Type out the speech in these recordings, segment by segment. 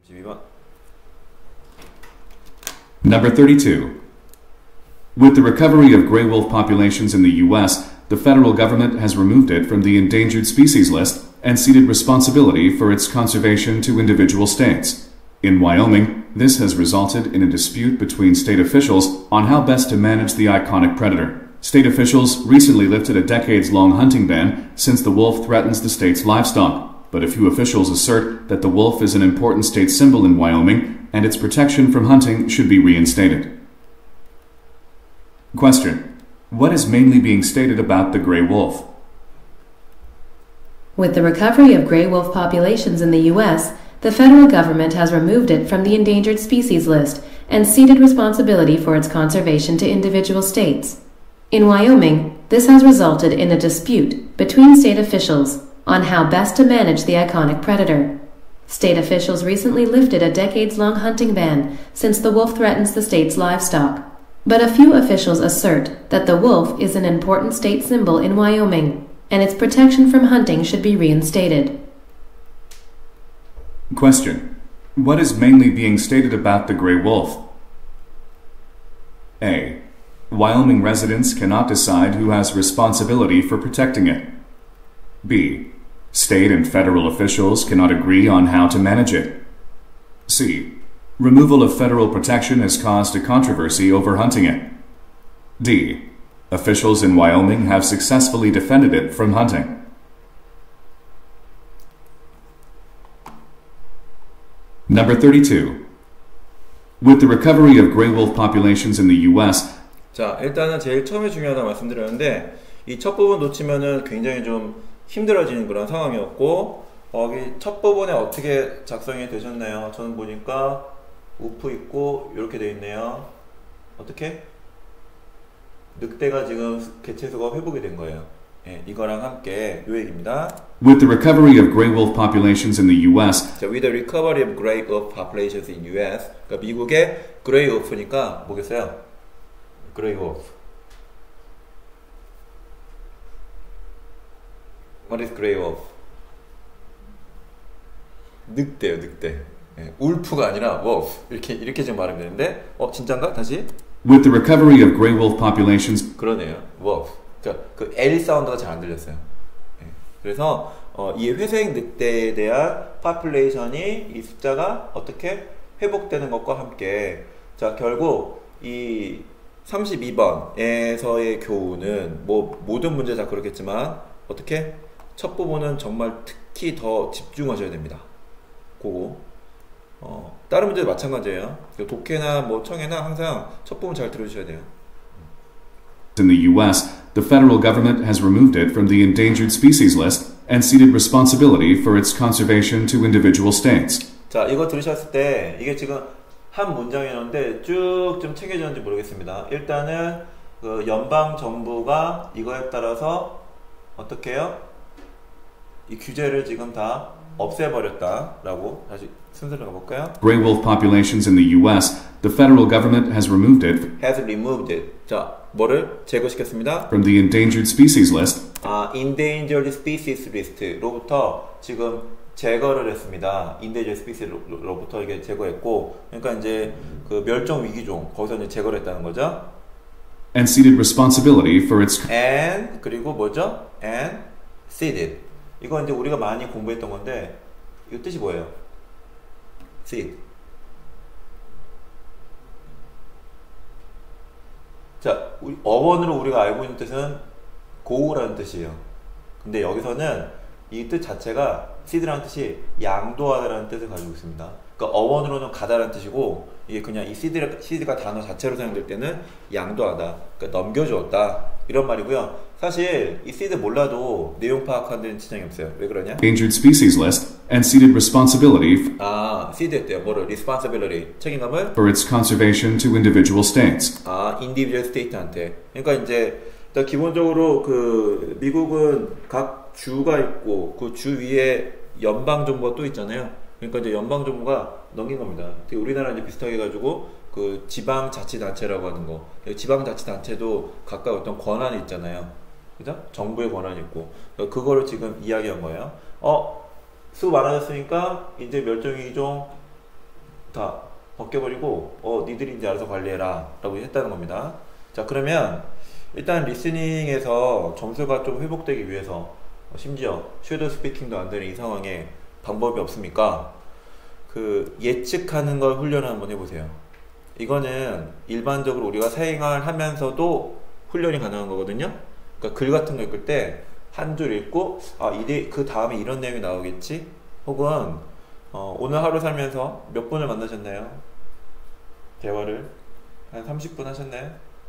12번. Number 32. With the recovery of gray wolf populations in the U.S., the federal government has removed it from the endangered species list and ceded responsibility for its conservation to individual states. In Wyoming, this has resulted in a dispute between state officials on how best to manage the iconic predator. State officials recently lifted a decades-long hunting ban since the wolf threatens the state's livestock, but a few officials assert that the wolf is an important state symbol in Wyoming and its protection from hunting should be reinstated. Question: what is mainly being stated about the gray wolf? With the recovery of gray wolf populations in the U.S., the federal government has removed it from the endangered species list and ceded responsibility for its conservation to individual states. In Wyoming, this has resulted in a dispute between state officials on how best to manage the iconic predator. State officials recently lifted a decades-long hunting ban since the wolf threatens the state's livestock. But a few officials assert that the wolf is an important state symbol in Wyoming, and its protection from hunting should be reinstated. Question: what is mainly being stated about the gray wolf? A. Wyoming residents cannot decide who has responsibility for protecting it. B. State and federal officials cannot agree on how to manage it. C. Removal of federal protection has caused a controversy over hunting it. D. Officials in Wyoming have successfully defended it from hunting. Number 32. With the recovery of gray wolf populations in the U.S. 자, 일단은 제일 처음에 중요하다고 말씀드렸는데 이 첫 부분 놓치면은 굉장히 좀 힘들어지는 그런 상황이었고 이 첫 부분에 어떻게 작성이 되셨나요? 저는 보니까 우프 있고 이렇게 되어 있네요. 어떻게? 늑대가 지금 개체수가 회복이 된 거예요. 예, 이거랑 함께 요 얘기입니다. With the recovery of gray wolf populations in the U.S. 자, with the recovery of gray wolf populations in U.S. 그러니까 미국의 그레이 wolf니까 뭐겠어요? 그레이 wolf. What is gray wolf? 늑대요, 늑대. 예, 울프가 아니라 wolf. 이렇게 지금 말하면 되는데, 진짠가? 다시. With the recovery of gray wolf populations. 그러네요, wolf. 그러니까 그 L 사운드가 잘 안 들렸어요. 예, 그래서 이 회색 늑대에 대한 population이 이 숫자가 어떻게 회복되는 것과 함께, 자 결국 이 32번에서의 교훈은 뭐 모든 문제 다 그렇겠지만 어떻게 첫 부분은 정말 특히 더 집중하셔야 됩니다. 그거 다른 문제도 마찬가지예요. 독해나 뭐 청해나 항상 첫 부분 잘 들어주셔야 돼요. In the U.S., the federal government has removed it from the endangered species list and ceded responsibility for its conservation to individual states. 자, 이거 들으셨을 때 이게 지금 한 문장이었는데 쭉 좀 챙겨졌는지 모르겠습니다. 일단은 그 연방 정부가 이거에 따라서 어떻게 해요? 이 규제를 지금 다 없애버렸다라고 다시 순서를 가볼까요? Gray wolf populations in the U.S., the federal government has removed it. Has removed it. 자, 뭐를 제거시켰습니다? From the endangered species list. endangered species list로부터 지금 제거를 했습니다. endangered species로부터 이게 제거했고, 그러니까 이제 그 멸종 위기종 거기서 이제 제거를 했다는 거죠. And ceded responsibility for its. And 그리고 뭐죠? And ceded. 이거 이제 우리가 많이 공부했던 건데 이 뜻이 뭐예요? cede. 자, 어원으로 우리가 알고 있는 뜻은 고우라는 뜻이에요. 근데 여기서는 이 뜻 자체가 cede라는 뜻이 양도하다라는 뜻을 가지고 있습니다. 그러니까 어원으로는 가다라는 뜻이고 이게 그냥 이 cede가 단어 자체로 사용될 때는 양도하다, 그러니까 넘겨주었다 이런 말이고요. 사실 이 cede 몰라도 내용 파악하는 데는 지장이 없어요. 왜 그러냐? Endangered species list and ceded responsibility. cede 했대요. 뭐를? responsibility, 책임감을 for its conservation to individual states. individual state한테. 그러니까 이제 기본적으로 그 미국은 각 주가 있고 그 주 위에 연방 정부가 또 있잖아요. 그러니까 이제 연방 정부가 넘긴 겁니다. 되게 우리나라 이제 비슷하게 해가지고 그 지방자치단체라고 하는 거. 지방자치단체도 각각 어떤 권한이 있잖아요. 그죠? 정부의 권한이 있고. 그거를 지금 이야기한 거예요. 수 많아졌으니까 이제 멸종위기종 다 벗겨버리고 니들이 이제 알아서 관리해라 라고 했다는 겁니다. 자, 그러면 일단 리스닝에서 점수가 좀 회복되기 위해서 심지어 섀도우 스피킹도 안 되는 이 상황에 방법이 없습니까? 그 예측하는 걸 훈련을 한번 해보세요. 이거는 일반적으로 우리가 생활을 하면서도 훈련이 가능한 거거든요. 그러니까 글 같은 거 읽을 때 한 줄 읽고 그 다음에 이런 내용이 나오겠지? 혹은 오늘 하루 살면서 몇 분을 만나셨나요? 대화를 한 30분 하셨나요?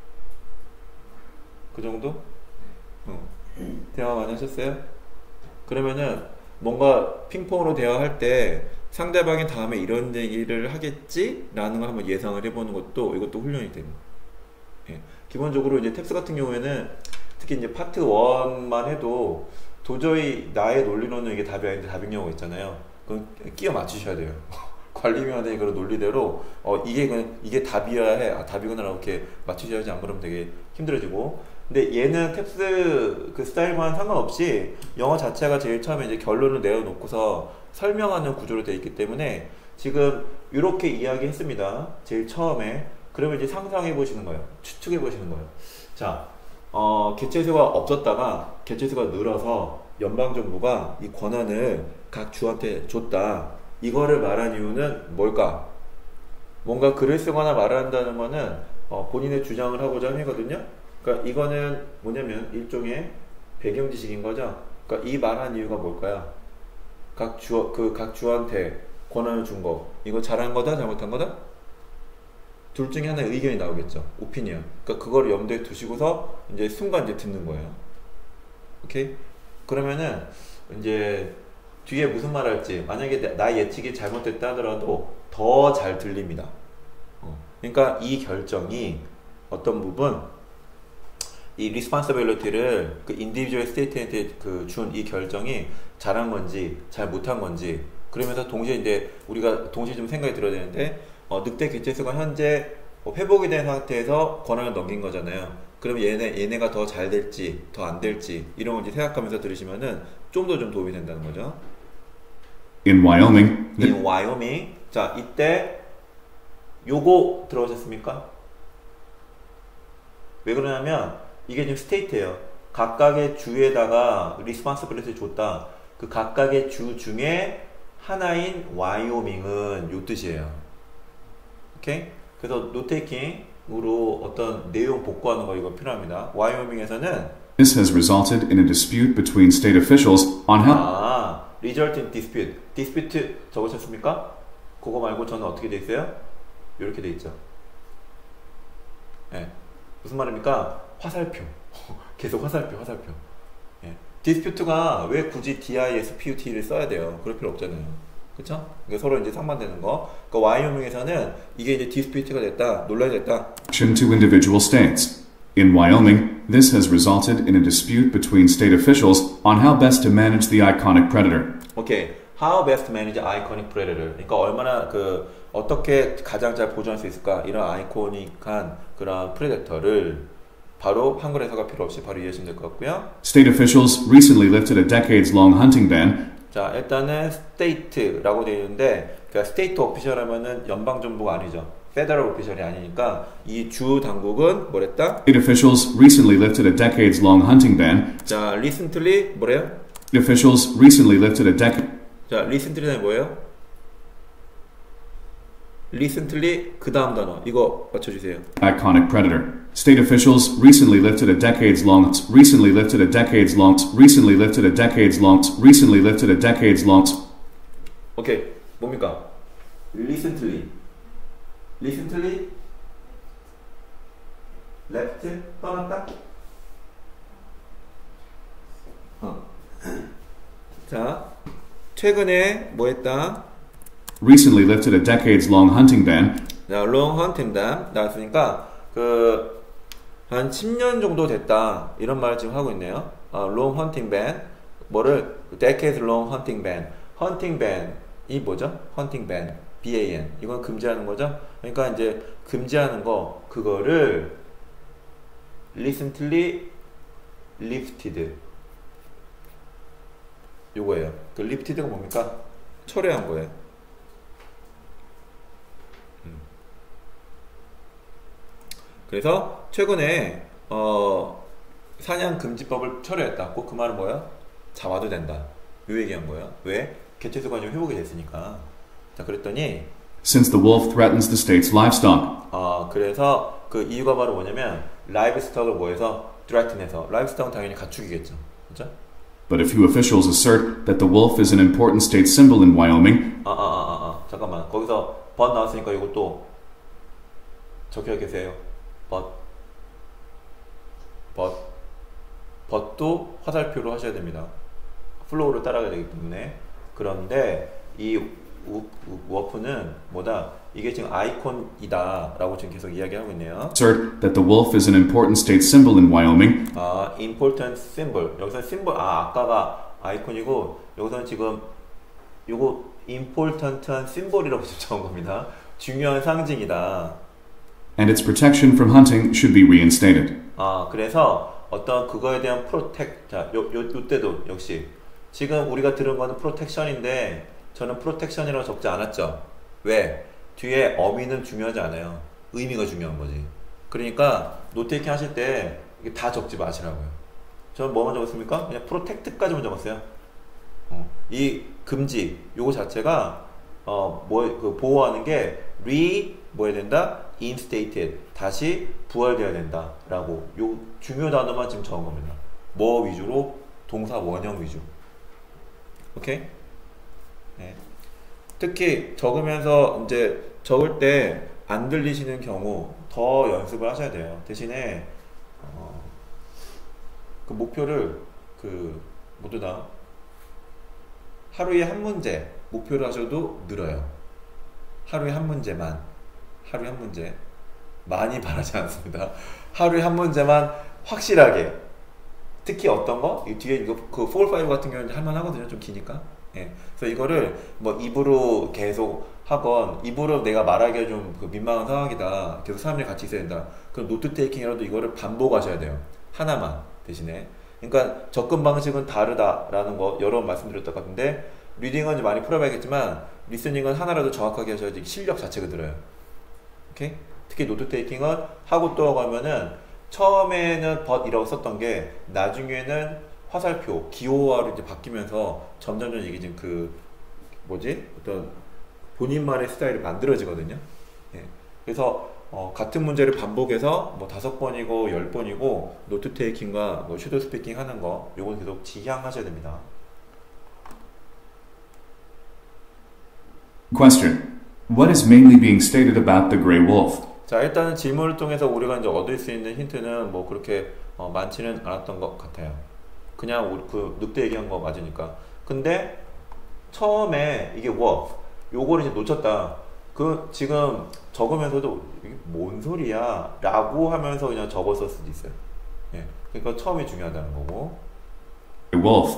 그 정도? 대화 많이 하셨어요? 그러면은 뭔가 핑퐁으로 대화할 때 상대방이 다음에 이런 얘기를 하겠지? 라는 걸 한번 예상을 해보는 것도 이것도 훈련이 됩니다. 예. 기본적으로 이제 텍스 같은 경우에는 특히 이제 파트 1만 해도 도저히 나의 논리로는 이게 답이 아닌데 답인 경우가 있잖아요. 그럼 끼워 맞추셔야 돼요. 관리위원회의 그런 논리대로 이게 답이어야 해. 답이구나 라고 이렇게 맞추셔야지, 안 그러면 되게 힘들어지고. 근데 얘는 텍스 그 스타일만 상관없이 영어 자체가 제일 처음에 이제 결론을 내어놓고서 설명하는 구조로 되어 있기 때문에 지금 이렇게 이야기했습니다. 제일 처음에. 그러면 이제 상상해 보시는 거예요. 추측해 보시는 거예요. 자, 개체수가 없었다가 개체수가 늘어서 연방정부가 이 권한을 각 주한테 줬다. 이거를 말한 이유는 뭘까? 뭔가 글을 쓰거나 말을 한다는 거는 본인의 주장을 하고자 하거든요. 그러니까 이거는 뭐냐면 일종의 배경 지식인 거죠. 그러니까 이 말한 이유가 뭘까요? 각 주한테 권한을 준 거. 이거 잘한 거다, 잘못한 거다? 둘 중에 하나의 의견이 나오겠죠. 오피니언. 그러니까 그걸 염두에 두시고서 이제 순간 이제 듣는 거예요. 오케이? 그러면은 이제 뒤에 무슨 말 할지, 만약에 나 예측이 잘못됐다 하더라도 더 잘 들립니다. 그러니까 이 결정이 어떤 부분, 이 responsibility를 그 individual state한테 준 이 결정이 잘한 건지 잘 못한 건지, 그러면서 동시에 이제 우리가 동시에 좀 생각이 들어야 되는데, 늑대 개체수가 현재 회복이 된 상태에서 권한을 넘긴 거잖아요. 그러면 얘네가 더 잘 될지 더 안 될지 이런 걸 이제 생각하면서 들으시면은 좀 더 좀 도움이 된다는 거죠. In Wyoming, In Wyoming. 자, 이때 요거 들어오셨습니까? 왜 그러냐면 이게 지금 스테이트예요. 각각의 주에다가 리스폰시빌리티를 줬다. 그 각각의 주 중에 하나인 와이오밍은 요 뜻이에요. 오케이? 그래서 노테이킹으로 어떤 내용 복구하는 거 이거 필요합니다. 와이오밍에서는 this has resulted in a dispute between state officials on how result in dispute. dispute 적으셨습니까? 그거 말고 저는 어떻게 돼 있어요? 이렇게 돼 있죠. 네. 무슨 말입니까? 화살표. 계속 화살표. 예. dispute가 왜 굳이 disput를 써야 돼요? 그럴 필요 없잖아요. 그쵸? 그러니까 서로 이제 상반되는 거. 그러니까 와이오밍에서는 이게 이제 dispute가 됐다, 논란이 됐다. to individual states. In Wyoming, this has resulted in a dispute between state officials on how best to manage the iconic predator. 오케이. How best manage iconic predator. 그러니까 얼마나 어떻게 가장 잘 보존할 수 있을까? 이런 아이코닉한 그런 프레데터를 바로 한글 해석가 필요 없이 바로 이해하시면 될 것 같고요. State officials recently lifted a decades-long hunting ban. 자, 일단은 state라고 되어 있는데, 그러니까 state official 하면은 연방정부가 아니죠. federal official이 아니니까 이 주 당국은 뭐랬다? State officials recently lifted a decades-long hunting ban. 자, recently 뭐래요? State officials recently lifted a 자, recently는 뭐예요? recently 그 다음 단어 이거 맞춰주세요. iconic predator. State officials recently lifted a decades-long 오케이, 뭡니까? recently left 떠났다. 자, 최근에 뭐 했다? recently lifted a decades-long hunting ban. 자, long hunting ban 나왔으니까 한 10년 정도 됐다 이런 말을 지금 하고 있네요. long hunting ban 뭐를 decades long hunting ban. hunting ban 이 뭐죠? hunting ban ban 이건 금지하는 거죠. 그러니까 이제 금지하는 거 그거를 recently lifted 요거예요. 그 lifted가 뭡니까? 철회한 거예요. 그래서 최근에 사냥 금지법을 철회했다. 꼭 그 말은 뭐야? 잡아도 된다. 요 얘기한 거예요. 왜? 개체수가 좀 회복이 됐으니까. 자, 그랬더니 since the wolf threatens the state's livestock. 그래서 그 이유가 바로 뭐냐면 livestock을 뭐해서 threaten해서 livestock은 당연히 가축이겠죠. 그렇죠? But a few officials assert that the wolf is an important state symbol in Wyoming. 잠깐만. 거기서 but 나왔으니까 이것도 적혀 계세요. but도 화살표로 하셔야 됩니다. 플로우를 따라가야 되기 때문에. 그런데 이 wolf는 뭐다? 이게 지금 아이콘이다 라고 지금 계속 이야기하고 있네요. Assert that the wolf is an important state symbol in Wyoming. important symbol. 여기서 symbol, 아까가 아이콘이고 여기서는 지금 요거 important한 symbol이라고 지금 적은 겁니다. 중요한 상징이다. And its protection from hunting should be reinstated. 그래서 어떤 그거에 대한 protect, 자, 요때도 역시 지금 우리가 들은 거는 protection인데 저는 protection이라고 적지 않았죠. 왜? 뒤에 어미는 중요하지 않아요. 의미가 중요한 거지. 그러니까 노테이킹 하실 때 이게 다 적지 마시라고요. 저는 뭐만 적었습니까? 그냥 protect까지만 적었어요. 이 금지 요거 자체가 보호하는 게 뭐 해야 된다? instated 다시 부활되어야 된다 라고 요 중요 단어만 지금 적은 겁니다. 뭐 위주로? 동사 원형 위주. 오케이? 네. 특히 적으면서 이제 적을 때 안 들리시는 경우 더 연습을 하셔야 돼요. 대신에 그 목표를 모두 다 하루에 한 문제 목표를 하셔도 늘어요. 하루에 한 문제만, 하루에 한 문제 많이 바라지 않습니다. 하루에 한 문제만 확실하게. 특히 어떤 거? 이 뒤에 이거 그 4, 5 같은 경우는 할만하거든요. 좀 기니까. 예. 그래서 이거를 뭐 입으로 계속 하건 입으로 내가 말하기가 좀 민망한 상황이다. 계속 사람들이 같이 있어야 된다. 그럼 노트 테이킹이라도 이거를 반복하셔야 돼요. 하나만 대신에. 그러니까 접근 방식은 다르다라는 거 여러 번 말씀드렸던 것 같은데 리딩은 좀 많이 풀어봐야겠지만 리스닝은 하나라도 정확하게 하셔야지 실력 자체가 늘어요. 오케이? 특히 노트 테이킹은 하고 또 가면은 처음에는 but이라고 썼던 게 나중에는 화살표, 기호화로 이제 바뀌면서 점점 이게 지금 어떤 본인만의 스타일이 만들어지거든요. 예. 그래서 같은 문제를 반복해서 뭐 5번이고 10번이고 노트 테이킹과 뭐 슈도 스피킹 하는 거 요건 계속 지향하셔야 됩니다. Question. What is mainly being stated about the gray wolf? 자, 일단은 질문을 통해서 우리가 이제 얻을 수 있는 힌트는 뭐 그렇게 많지는 않았던 것 같아요. 그냥 우리 그 늑대 얘기한 거 맞으니까. 근데 처음에 이게 wolf 요거를 이제 놓쳤다. 지금 적으면서도 이게 뭔 소리야? 라고 하면서 그냥 적었을 수도 있어요. 예. 그러니까 처음이 중요하다는 거고. Wolf.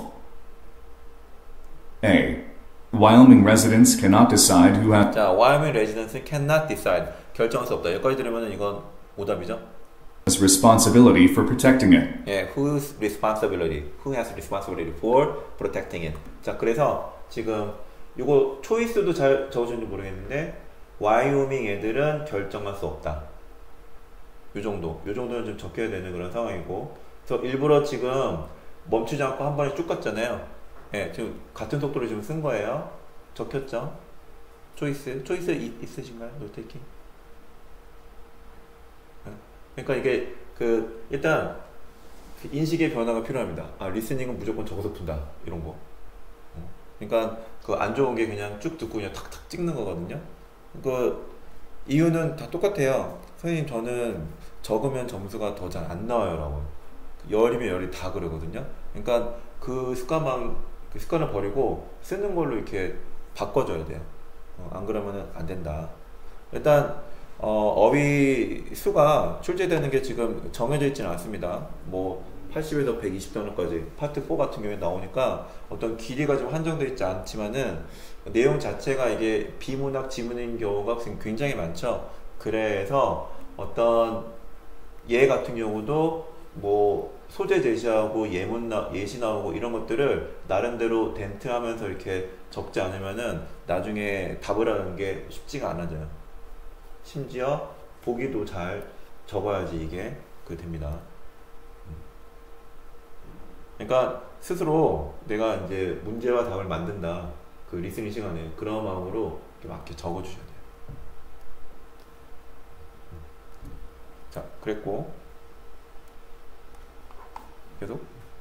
A. Wyoming residents cannot decide who has. 자, Wyoming residents cannot decide. 결정할 수 없다. 여기까지 들으면 이건 오답이죠. Has responsibility for protecting it. 예, whose responsibility? Who has responsibility for protecting it? 자, 그래서 지금 이거 초이스도 잘 적어주는지 모르겠는데 와이오밍 애들은 결정할 수 없다. 요 정도는 좀 적혀야 되는 그런 상황이고, 그래서 일부러 지금 멈추지 않고 한 번에 쭉 갔잖아요. 예, 지금 같은 속도로 지금 쓴 거예요. 적혔죠? 초이스 있으신가요? 노테이킹? 그러니까 이게 일단 인식의 변화가 필요합니다. 리스닝은 무조건 적어서 푼다 이런 거. 그러니까 안 좋은 게 그냥 쭉 듣고 그냥 탁탁 찍는 거거든요. 이유는 다 똑같아요. 선생님 저는 적으면 점수가 더 잘 안 나와요라고. 열이면 열이 다 그러거든요. 그러니까 그 습관을 버리고 쓰는 걸로 이렇게 바꿔줘야 돼요. 안 그러면은 안 된다. 일단 어휘 수가 출제되는 게 지금 정해져 있지는 않습니다. 뭐 80에서 120단어까지 파트 4 같은 경우에 나오니까 어떤 길이가 좀 한정되어 있지 않지만은 내용 자체가 이게 비문학 지문인 경우가 굉장히 많죠. 그래서 어떤 얘 같은 경우도 뭐 소재 제시하고 예시 나오고 이런 것들을 나름대로 덴트하면서 이렇게 적지 않으면은 나중에 답을 하는 게 쉽지가 않아져요. 심지어 보기도 잘 적어야지 이게 됩니다. 그러니까 스스로 내가 이제 문제와 답을 만든다. 그 리스닝 시간에 그런 마음으로 이렇게 막 이렇게 적어주셔야 돼요. 자, 그랬고 계속.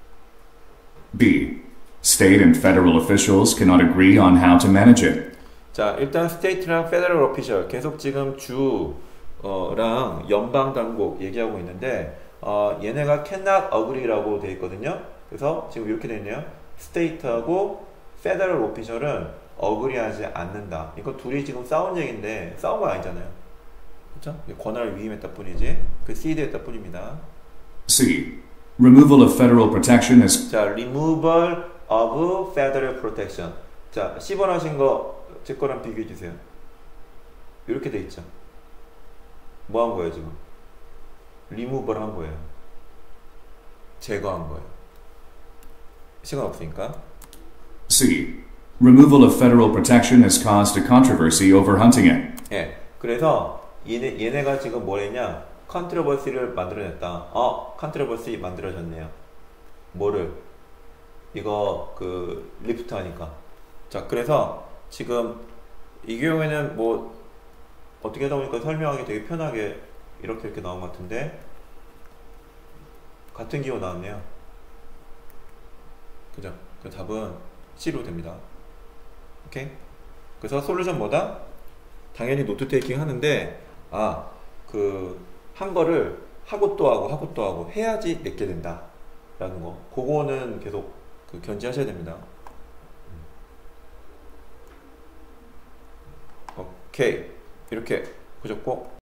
B. State and federal officials cannot agree on how to manage it. 자, 일단 스테이트랑 페더럴 오피셜 계속 지금 주랑 연방 당국 얘기하고 있는데 얘네가 cannot agree라고 돼 있거든요. 그래서 지금 이렇게 돼 있네요. 스테이트하고 페더럴 오피셜은 agree하지 않는다. 이거 둘이 지금 싸운 얘기인데 싸운 건 아니잖아요. 그렇죠? 권한을 위임했다 뿐이지. 그 ced했다 뿐입니다. C. Removal of federal protection is 자, removal of federal protection. 자, 10번 하신 거 제 거랑 비교해 주세요. 이렇게 돼 있죠. 뭐 한 거예요, 지금? removal 한 거예요. 제거한 거예요. 시간 없으니까. C. Removal of federal protection has caused a controversy over hunting it. 예. 그래서 얘네가 지금 뭘 했냐? 컨트로버시를 만들어냈다. 컨트로버시 만들어졌네요. 뭐를? 이거 리프트 하니까. 자, 그래서 지금 이 경우에는 뭐 어떻게 하다 보니까 설명하기 되게 편하게 이렇게 나온 것 같은데 같은 기호 나왔네요. 그죠? 그 답은 C로 됩니다. 오케이? 그래서 솔루션 뭐다? 당연히 노트 테이킹 하는데 한 거를 하고 또 하고 해야지 맺게 된다 라는 거, 그거는 계속 견지하셔야 됩니다. 오케이, 이렇게 보셨고